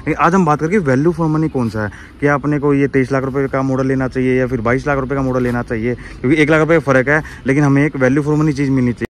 लेकिन आज हम बात करेंगे वैल्यू फॉर मनी कौन सा है। क्या अपने को ये 23 लाख रुपए का मॉडल लेना चाहिए या फिर 22 लाख रुपए का मॉडल लेना चाहिए, क्योंकि 1 लाख रुपए का फर्क है, लेकिन हमें एक वैल्यू फॉर मनी चीज़ मिलनी चाहिए।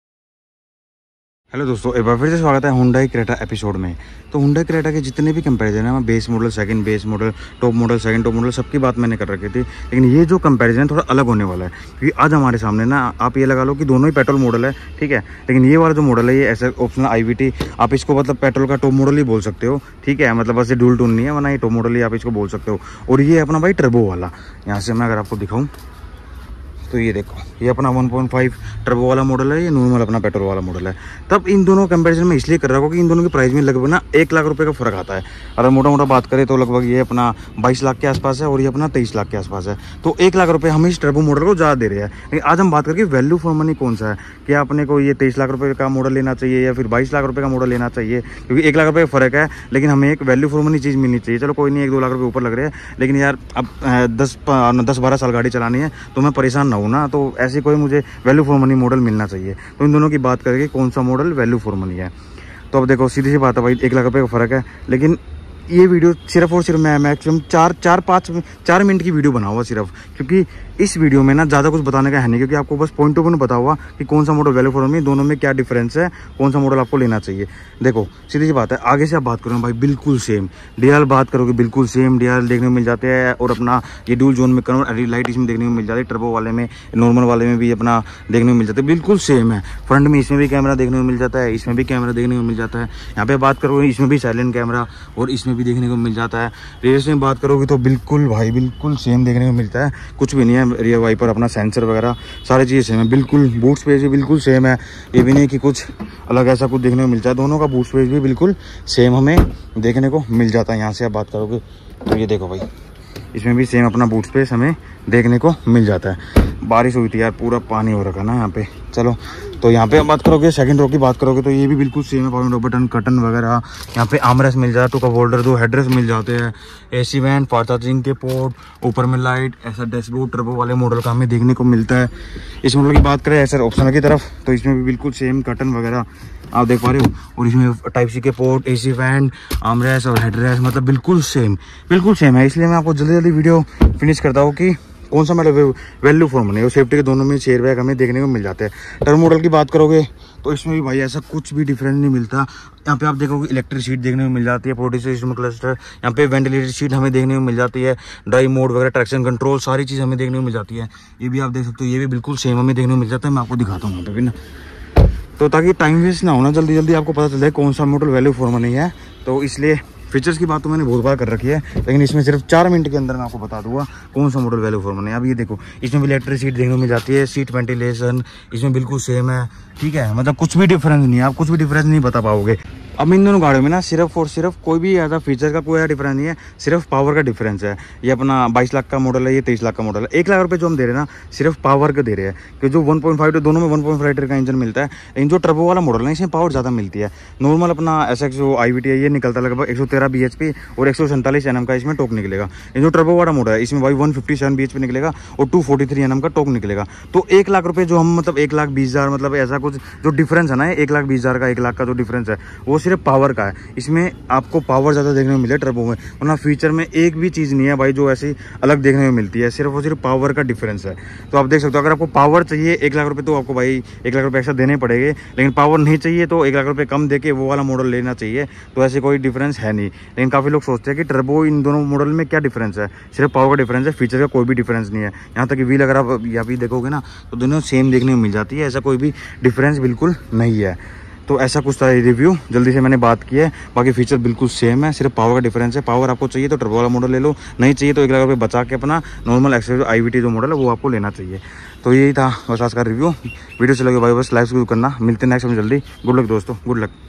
हेलो दोस्तों, एक बार फिर से स्वागत है हुंडई क्रेटा एपिसोड में। तो हुंडई क्रेटा के जितने भी कंपैरिजन है, base model, second base model, top model, second top model, सबकी बात मैंने कर रखी थी। लेकिन ये जो कंपैरिजन थोड़ा अलग होने वाला है, क्योंकि आज हमारे सामने ना आप ये लगा लो कि दोनों ही पेट्रोल मॉडल है, ठीक है। लेकिन ये वाला जो मॉडल है ये ऐसा ऑप्शनल IVT, आप इसको मतलब पेट्रोल का टॉप मॉडल ही बोल सकते हो, ठीक है। मतलब बस ये डुअल टोन नहीं है, वरना ये टॉप मॉडल ही आप इसको बोल सकते हो। और ये अपना भाई टर्बो वाला, यहाँ से मैं अगर आपको दिखाऊँ तो ये देखो, ये अपना 1.5 टर्बो वाला मॉडल है, ये नॉर्मल अपना पेट्रोल वाला मॉडल है। तब इन दोनों कंपैरिजन में इसलिए कर रहा हूँ कि इन दोनों की प्राइस में लगभग ना 1 लाख रुपए का फर्क आता है। अगर मोटा मोटा बात करें तो लगभग ये अपना 22 लाख के आसपास है और ये अपना 23 लाख के आसपास है। तो 1 लाख रुपये हम इस टर्बो मॉडल को ज़्यादा दे रहे हैं। लेकिन आज हम बात करेंगे वैल्यू फॉर मनी कौन सा है। क्या अपने को ये 23 लाख रुपये का मॉडल लेना चाहिए या फिर 22 लाख रुपये का मॉडल लेना चाहिए, क्योंकि 1 लाख रुपये का फर्क है, लेकिन हमें एक वैल्यू फॉर मनी चीज़ मिलनी चाहिए। चलो कोई नहीं, 1-2 लाख रुपये ऊपर लग रहे हैं, लेकिन यार अब 10-12 साल गाड़ी चलानी है तो मैं परेशान ना हूँ ना, तो ऐसे कोई मुझे वैल्यू फॉर मनी मॉडल मिलना चाहिए। तो इन दोनों की बात करेंगे कौन सा मॉडल वैल्यू फॉर मनी है। तो अब देखो, सीधी सी बात है भाई, 1 लाख रुपए का फर्क है। लेकिन ये वीडियो सिर्फ और सिर्फ मैं मैक्सिमम 4 मिनट की वीडियो बनाऊंगा सिर्फ, क्योंकि इस वीडियो में ना ज़्यादा कुछ बताने का है नहीं, क्योंकि आपको बस पॉइंट टू पॉइंट बता हुआ कि कौन सा मॉडल वैल्यू फॉर मनी, दोनों में क्या डिफरेंस है, कौन सा मॉडल आपको लेना चाहिए। देखो सीधी सी बात है, आगे से आप बात करो भाई बिल्कुल सेम DRL बात करोगे, बिल्कुल सेम DRL देखने को मिल जाते हैं। और अपना ये डुअल जोन में कन्वर्ट लाइट इसमें देखने को मिल जाती है, टर्बो वाले में, नॉर्मल वाले में भी अपना देखने को मिल जाता है, बिल्कुल सेम है। फ्रंट में इसमें भी कैमरा देखने को मिल जाता है, इसमें भी कैमरा देखने को मिल जाता है। यहाँ पे बात करोगे इसमें भी साइलेंट कैमरा और इसमें भी देखने को मिल जाता है। रेस में बात करोगे तो बिल्कुल भाई बिल्कुल सेम देखने को मिलता है, कुछ भी नहीं है। रियर वाइपर, अपना सेंसर वगैरह सारी चीज़ें सेम है, बिल्कुल। बूट स्पेस भी बिल्कुल सेम है, ये भी नहीं कि कुछ अलग ऐसा कुछ देखने को मिलता है। दोनों का बूट स्पेस भी बिल्कुल सेम हमें देखने को मिल जाता है। यहाँ से आप बात करोगे तो ये देखो भाई, इसमें भी सेम अपना बूट स्पेस हमें देखने को मिल जाता है। बारिश हुई थी यार, पूरा पानी हो रखा ना यहाँ पे। चलो तो यहाँ पे आप बात करोगे, सेकंड रो की बात करोगे तो ये भी बिल्कुल सेम है। पावर बटन, कटन वगैरह, यहाँ पे आर्मरेस्ट मिल जाता है, टू कप होल्डर, 2 हेडरेस्ट मिल जाते हैं, AC वैन, फास्ट चार्जिंग के पोर्ट, ऊपर में लाइट, ऐसा डैशबोर्ड टर्बो वाले मॉडल का हमें देखने को मिलता है। इस मॉडल की बात करें ऐसा ऑप्शनल की तरफ, तो इसमें भी बिल्कुल सेम कटन वगैरह आप देख पा रहे हो। और इसमें Type-C के पोर्ट, AC वैन, आर्मरेस्ट और हेडरेस्ट, मतलब बिल्कुल सेम है। इसलिए मैं आपको जल्दी जल्दी वीडियो फिनिश करता हूँ कि कौन सा मतलब वैल्यू फॉर मनी और सेफ्टी के दोनों में चेयर बैग हमें देखने को मिल जाते हैं। टर्बो मॉडल की बात करोगे तो इसमें भी भाई ऐसा कुछ भी डिफरेंस नहीं मिलता। यहाँ पे आप देखोगे इलेक्ट्रिक सीट देखने को मिल जाती है, 40 सिस्टम क्लस्टर, यहाँ पे वेंटिलेटेड सीट हमें देखने को मिल जाती है, ड्राइव मोड वगैरह, ट्रैक्शन कंट्रोल, सारी चीज़ हमें देखने को मिल जाती है। ये भी आप देख सकते हो, ये भी बिल्कुल सेम हमें देखने को मिल जाता है। मैं आपको दिखाता हूँ यहाँ पे भी ना, तो ताकि टाइम वेस्ट ना होना, जल्दी जल्दी आपको पता चल जाए कौन सा मॉडल वैल्यू फॉर मनी है। तो इसलिए फीचर्स की बात तो मैंने बहुत बार कर रखी है, लेकिन इसमें सिर्फ 4 मिनट के अंदर मैं आपको बता दूंगा कौन सा मॉडल वैल्यू फॉर मनी है। अब ये देखो, इसमें भी इलेक्ट्रिक सीट देखने को मिल जाती है, सीट वेंटिलेशन इसमें बिल्कुल सेम है, ठीक है। मतलब कुछ भी डिफरेंस नहीं है, आप कुछ भी डिफरेंस नहीं बता पाओगे। अब इन दोनों गाड़ियों में ना सिर्फ और सिर्फ कोई भी ऐसा फीचर का कोई डिफरेंस नहीं है, सिर्फ पावर का डिफरेंस है। ये अपना 22 लाख का मॉडल है, ये 23 लाख का मॉडल है। 1 लाख रुपये जो हम दे रहे हैं ना, सिर्फ पावर का दे रहे हैं, क्योंकि जो 1.5 दोनों में 1.5 लीटर का इंजन मिलता है। लेकिन जो टर्बो वाला मॉडल है इसमें पावर ज़्यादा मिलती है। नॉर्मल अपना SX जो IVT है ये निकलता है लगभग 113 bhp और 147 Nm का इसमें टॉर्क निकलेगा। ये जो टर्बो वाला मॉडल है इसमें भाई 157 bhp निकलेगा और 243 Nm का टॉर्क निकलेगा। तो 1 लाख रुपये जो हम मतलब 1,20,000 मतलब ऐसा कुछ जो डिफरेंस है ना, 1,20,000 का 1 लाख का जो डिफरेंस है वो सिर्फ पावर का है। इसमें आपको पावर ज़्यादा देखने को मिले टर्बो में, वरना फीचर में एक भी चीज़ नहीं है भाई जो ऐसी अलग देखने को मिलती है, सिर्फ और सिर्फ पावर का डिफरेंस है। तो आप देख सकते हो, अगर आपको पावर चाहिए 1 लाख रुपये तो आपको भाई 1 लाख रुपये एक्स्ट्रा देने पड़ेंगे। लेकिन पावर नहीं चाहिए तो 1 लाख रुपये कम देके वो वाला मॉडल लेना चाहिए। तो ऐसे कोई डिफरेंस है नहीं। लेकिन काफ़ी लोग सोचते हैं कि टर्बो इन दोनों मॉडल में क्या डिफरेंस है, सिर्फ पावर का डिफरेंस है, फीचर का कोई भी डिफरेंस नहीं है। यहाँ तक कि व्हील अगर आप यहाँ भी देखोगे ना तो दोनों सेम देखने को मिल जाती है, ऐसा कोई भी डिफरेंस बिल्कुल नहीं है। तो ऐसा कुछ था रिव्यू, जल्दी से मैंने बात की है। बाकी फीचर बिल्कुल सेम है, सिर्फ पावर का डिफरेंस है। पावर आपको चाहिए तो टर्बो वाला मॉडल ले लो, नहीं चाहिए तो 1 लाख रुपये बचा के अपना नॉर्मल एक्सेस IVT जो मॉडल है वो आपको लेना चाहिए। तो यही था बस आज का रिव्यू। वीडियो से लगे भाई बस लाइक करना। मिलते हैं नेक्स्ट में जल्दी। गुड लक दोस्तों, गुड लक।